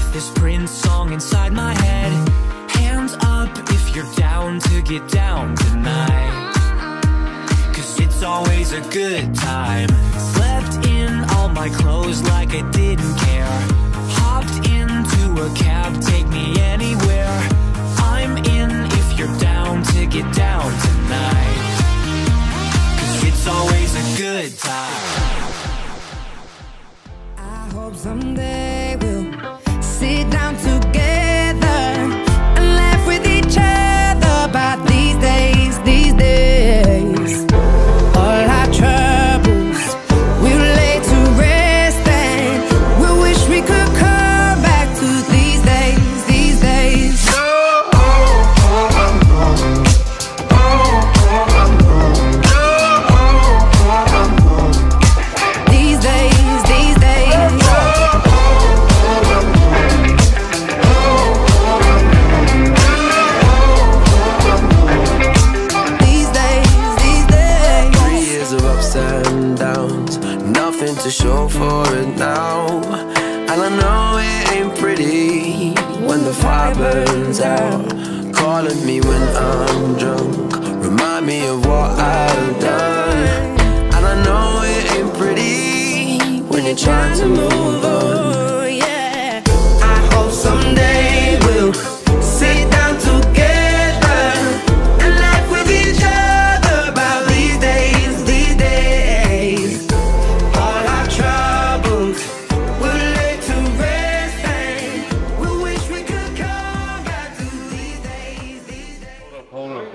this Prince song inside my head. Hands up if you're down to get down tonight, 'cause it's always a good time. Slept in all my clothes like I didn't care. Hopped into a cab, take me anywhere. I'm in if you're down to get down tonight, 'cause it's always a good time. I hope someday we'll sit down together and laugh with each other about these days, these days. All our troubles we'll lay to rest, and we wish we could come back to these days, these days. These days, these days. These days, these days. 3 years of ups and downs, nothing to show for it now. And I know it ain't pretty when the fire burns out. Calling me when I'm drunk, remind me of what I've done. And I know it ain't pretty when you're trying to move on. Oh, yeah. I hope someday we'll sit down together and laugh with each other about these days, these days. All our troubles we'll lay to rest, and we wish we could come back to these days, these days. Hold on.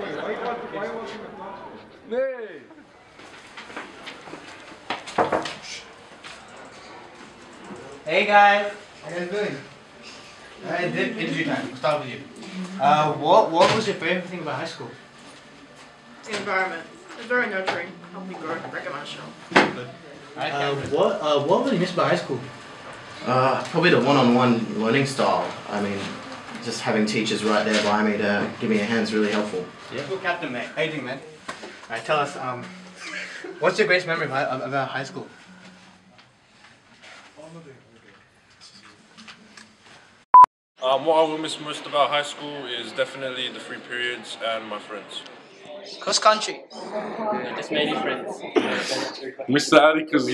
Hey guys, how you guys doing? Alright, interview time. We'll start with you. What was your favorite thing about high school? The environment. It's very nurturing. Helped me grow. Recommend the show. What will you miss about high school? Probably the one-on-one learning style. I mean, just having teachers right there by me to give me a hand is really helpful. Yeah. Cool captain, mate. How you doing, man? Alright, tell us, what's your greatest memory about high school? What I will miss most about high school is definitely the free periods and my friends. Cross country. Just made new friends. Mr. Atticus.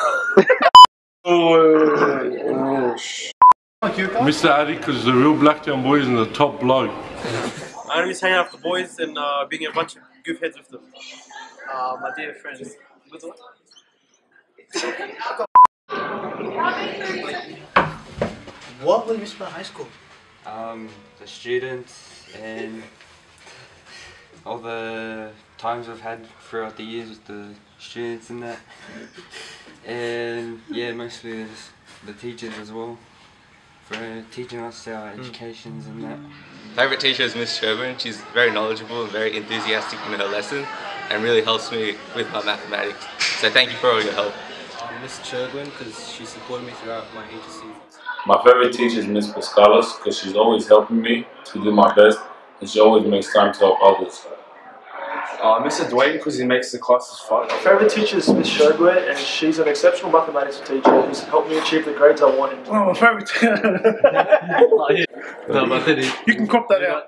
Mr. Atticus is the real Blacktown boys and the top blog. I miss hanging out with the boys and being a bunch of goof heads with them. My dear friends. What will you miss about high school? The students and all the times we've had throughout the years with the students and that. And yeah, mostly the teachers as well for teaching us our educations and that. Favorite teacher is Miss Sherburne. She's very knowledgeable and very enthusiastic in her lesson and really helps me with my mathematics. So thank you for all your help. Miss Churgwin because she supported me throughout my HSC. My favorite teacher is Miss Pascalis because she's always helping me to do my best and she always makes time to help others. Mr. Dwayne because he makes the classes fun. My favorite teacher is Miss Shogwe and she's an exceptional mathematics teacher who's helped me achieve the grades I wanted. Oh, my favorite You can crop that out.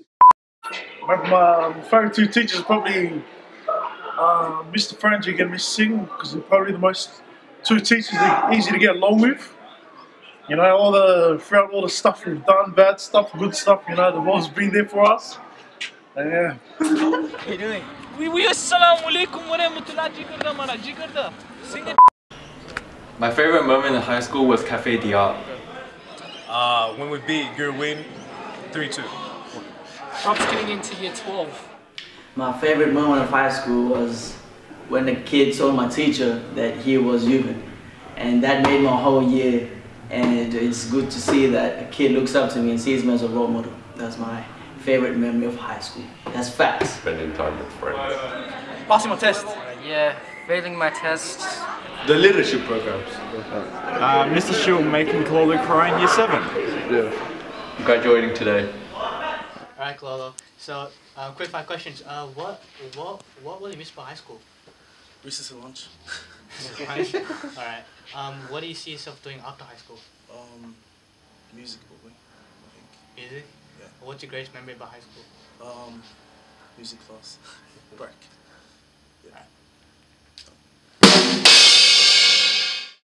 My favorite two teachers are probably Mr. Frangic and Miss Singh because they're probably the most two teachers that are easy to get along with. You know, throughout all the stuff we've done, bad stuff, good stuff, you know, they've always been there for us. And yeah. How you doing? Assalamu alaikum wa rahmatullahi wa barakatuh. My favorite moment in high school was Cafe Diop. When we beat Gerwin 3-2. Rob's getting into year 12. My favorite moment of high school was when the kid told my teacher that he was human. And that made my whole year. And it's good to see that a kid looks up to me and sees me as a role model. That's my favorite memory of high school. That's facts. Spending time with friends. Passing my test. Yeah, failing my test. The leadership programs. Mr. Schill making Clolo cry in year 7. Yeah. Graduating today. Alright, Clolo. So, quick 5 questions. What will you miss about high school? Recess and lunch. Alright. What do you see yourself doing after high school? Music, probably. I think. Music? Yeah. What's your greatest memory about high school? Music class. Break. Yeah.